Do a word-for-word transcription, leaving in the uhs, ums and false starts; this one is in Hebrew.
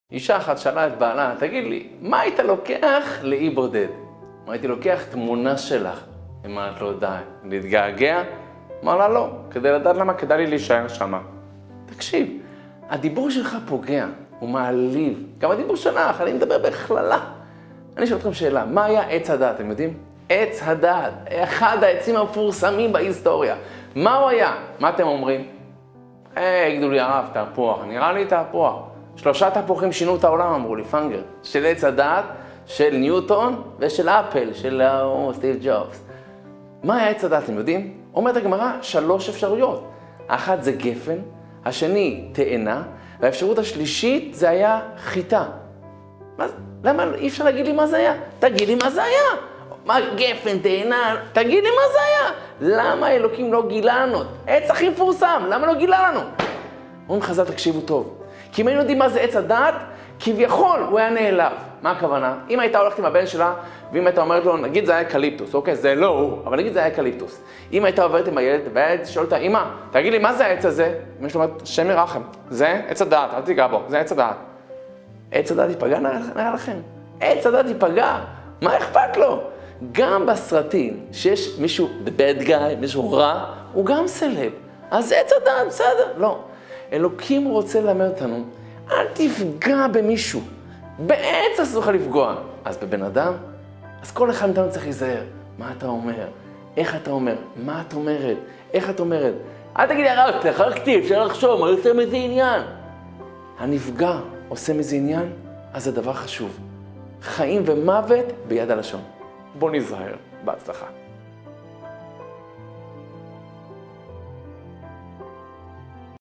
אישה אחת שאלה את בעלה, תגיד לי, מה היית לוקח לאי בודד? מה הייתי לוקח תמונה שלך? אמרת לו, די, להתגעגע? אמר לה, לא, כדי לדעת למה כדאי לי להישאר שמה. תקשיב, הדיבור שלך פוגע, הוא מעליב. גם הדיבור שלך, אני מדבר בכללה. אני שואל אתכם שאלה, מה היה עץ הדעת, אתם יודעים? עץ הדעת, אחד העצים המפורסמים בהיסטוריה. מה הוא היה? מה אתם אומרים? היי, יגידו לי הרב, תפוח, נראה לי תפוח. שלושה תפוחים שינו את העולם, אמרו לי, פנגר. של עץ הדעת, של ניוטון ושל אפל, של oh, סטיב ג'ובס. מה היה עץ הדעת, אתם יודעים? אומרת הגמרא, שלוש אפשרויות. האחת זה גפן, השני תאנה, והאפשרות השלישית זה היה חיטה. מה, למה אי אפשר להגיד לי מה זה היה? תגיד לי מה זה היה. מה גפן, תאנה, תגיד לי מה זה היה. למה אלוקים לא גילה לנו? עץ הכי מפורסם, למה לא גילה לנו? אומרים חז"ל, תקשיבו טוב. כי אם היינו יודעים מה זה עץ הדעת, כביכול הוא היה נעלב. מה הכוונה? אם הייתה הולכת עם הבן שלה, ואם הייתה אומרת לו, נגיד זה היה אקליפטוס, אוקיי, זה לא הוא, אבל נגיד זה היה אקליפטוס. אם הייתה עוברת עם הילד, והילד שואל אותה, אמא, תגיד לי, מה זה העץ הזה? אמא שלו אומרת, שם ירחם, זה עץ הדעת, אל תיגע בו, זה עץ הדעת. עץ הדעת ייפגע, נראה לכם. עץ הדעת ייפגע, מה אכפת לו? גם בסרטים, שיש מישהו, the bad guy, מישהו רע, הוא גם סלב. אז עץ הדעת, בסדר, לא. אלוקים רוצה ללמד אותנו, אל תפגע במישהו. בעץ אסור לך לפגוע. אז בבן אדם, אז כל אחד מאיתנו צריך להיזהר. מה אתה אומר? איך אתה אומר? מה את אומרת? איך את אומרת? אל תגיד לי, הרב, תחרקתי, אפשר לחשוב, מה עושה מזה עניין? הנפגע עושה מזה עניין, אז זה דבר חשוב. חיים ומוות ביד הלשון. בוא נזהר. בהצלחה.